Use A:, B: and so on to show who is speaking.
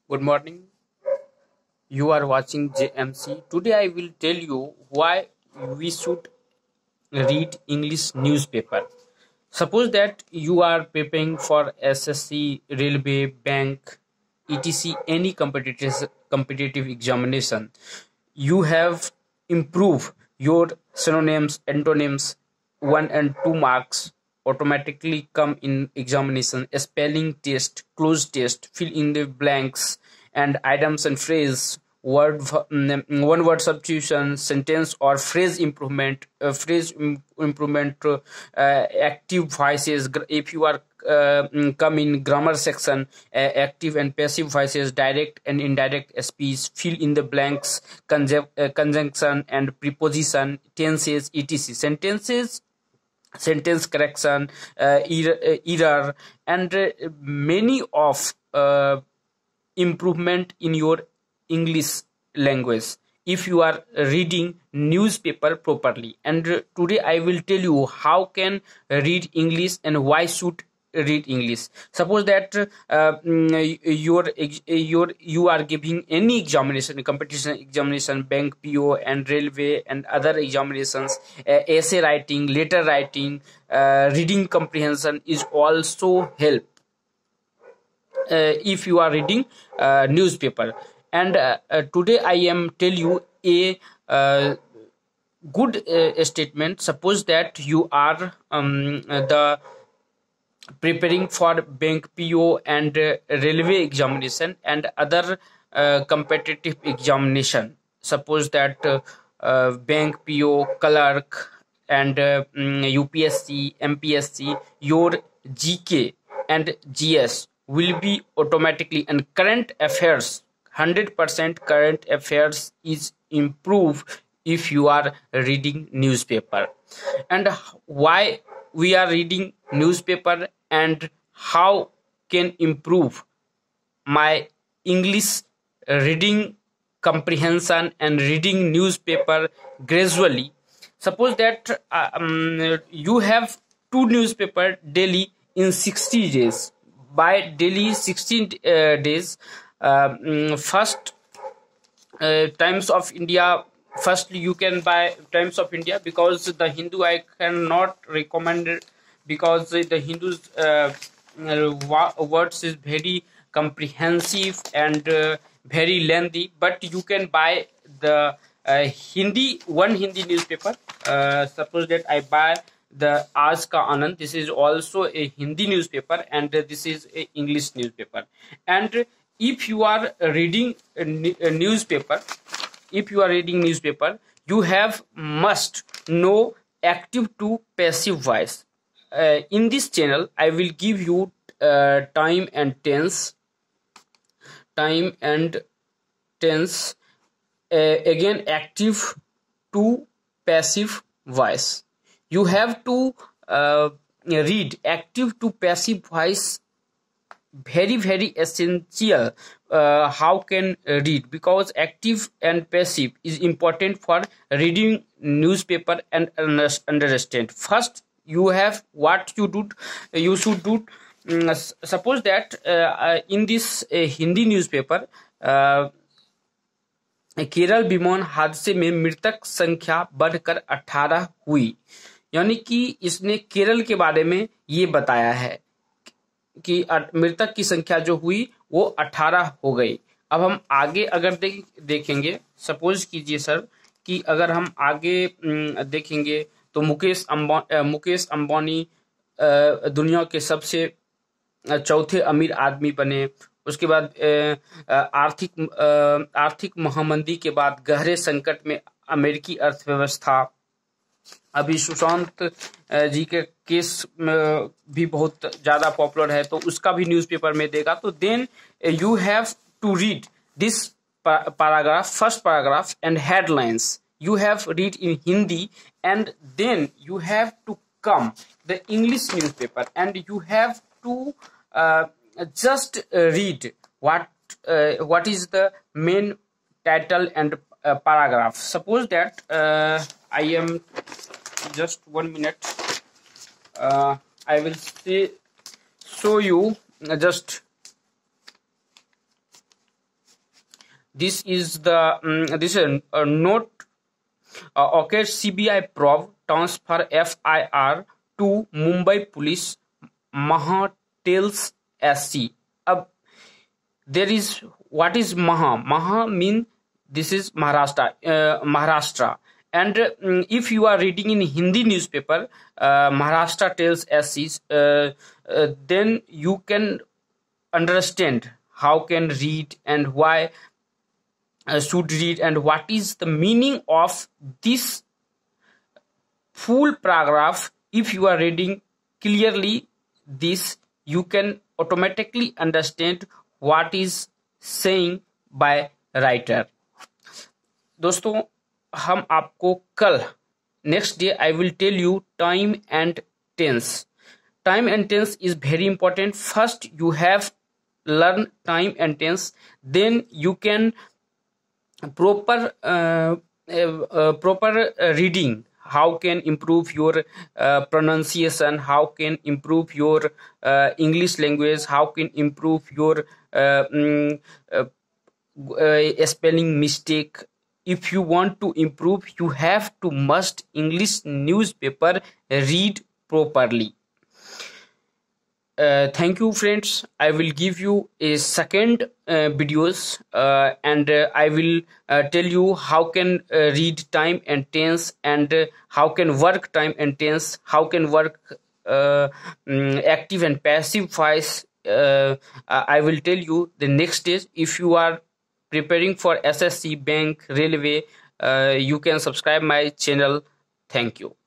A: Good morning. You are watching JMC. Today I will tell you why we should read English newspaper. Suppose that you are preparing for SSC, railway, bank, etc. any competitive examination. You have improved your synonyms, antonyms, 1 and 2 marks automatically come in examination. Spelling test, closed test, fill in the blanks, and items and phrase, one word substitution, sentence or phrase improvement, active voices. If you are come in grammar section, active and passive voices, direct and indirect speech, fill in the blanks, conjunction and preposition, tenses, etc. Sentence correction, error, and many of improvement in your English language if you are reading newspaper properly. And today I will tell you how can read English and why should read English. Suppose that you are giving any examination, competition examination, bank, PO and railway and other examinations, essay writing, letter writing, reading comprehension is also help if you are reading newspaper. And today I am tell you a good statement. Suppose that you are the preparing for bank, PO and railway examination and other competitive examination. Suppose that bank, PO, clerk and UPSC, MPSC, your GK and GS will be automatically, and current affairs, 100% current affairs is improved if you are reading newspaper. And why we are reading newspaper and how can improve my English reading comprehension and reading newspaper gradually. Suppose that you have two newspaper daily in 60 days. By daily 16 days, first Times of India. First, you can buy Times of India, because the Hindu I cannot recommend it, because the Hindu's words is very comprehensive and very lengthy. But you can buy the Hindi newspaper. Suppose that I buy the Aaj Ka Anand. This is also a Hindi newspaper, and this is a English newspaper. And if you are reading a newspaper, you have must know active to passive voice. In this channel I will give you time and tense, again active to passive voice. You have to read active to passive voice, very essential. How can read, because active and passive is important for reading newspaper and understand. First, you have what you should do. Suppose that in this Hindi newspaper, Kerala विमान हादसे में मृतक संख्या बढ़कर 18 हुई. यानी कि इसने केरल के बारे में ये बताया है कि मृतक की संख्या जो हुई वो 18 हो गई. अब हम आगे अगर देखेंगे, सपोज कीजिए सर कि अगर हम आगे देखेंगे तो मुकेश अंबानी दुनिया के सबसे चौथे अमीर आदमी बने. उसके बाद आर्थिक महामंदी के बाद गहरे संकट में अमेरिकी अर्थव्यवस्था. अभी सुशांत जी के केस भी बहुत ज्यादा पॉपुलर है, तो उसका भी न्यूज़पेपर में देगा. तो then you have to read this paragraph, first paragraph and headlines. You have read in Hindi, and then you have to come the English newspaper, and you have to just read what is the main title and paragraph. Suppose that I am just 1 minute. I will show you just this is the this is a note. Okay, CBI probe transfer FIR to Mumbai Police Maha tells SC. There is, what is Maha? Maha mean this is Maharashtra. And if you are reading in Hindi newspaper, Maharashtra tells SCs, then you can understand how can read and why should read and what is the meaning of this full paragraph. If you are reading clearly this, you can automatically understand what is saying by writer. दोस्तों, हम आपको कल next day I will tell you time and tense. Time and tense is very important. First you have learn time and tense, then you can proper reading, how can improve your pronunciation, how can improve your English language, how can improve your spelling mistake. If you want to improve, you have to must English newspaper read properly. Thank you friends. I will give you a second videos and I will tell you how can read time and tense, and how can work time and tense, how can work active and passive voice. I will tell you the next stage. If you are preparing for SSC, bank, railway, you can subscribe my channel. Thank you.